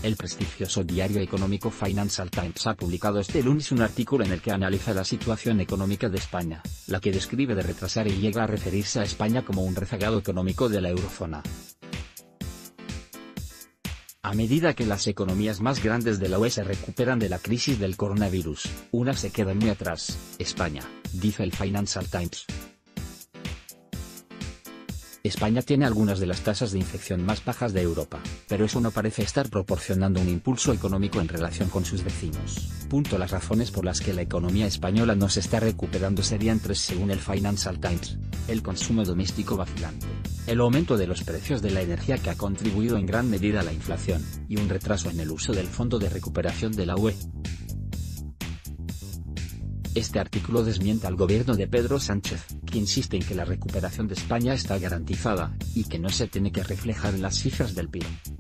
El prestigioso diario económico Financial Times ha publicado este lunes un artículo en el que analiza la situación económica de España, la que describe de retrasar y llega a referirse a España como un rezagado económico de la eurozona. A medida que las economías más grandes de la UE se recuperan de la crisis del coronavirus, unas se quedan muy atrás, España, dice el Financial Times. España tiene algunas de las tasas de infección más bajas de Europa, pero eso no parece estar proporcionando un impulso económico en relación con sus vecinos. Las razones por las que la economía española no se está recuperando serían tres según el Financial Times: el consumo doméstico vacilante, el aumento de los precios de la energía que ha contribuido en gran medida a la inflación, y un retraso en el uso del Fondo de Recuperación de la UE. Este artículo desmiente al gobierno de Pedro Sánchez, que insiste en que la recuperación de España está garantizada, y que no se tiene que reflejar en las cifras del PIB.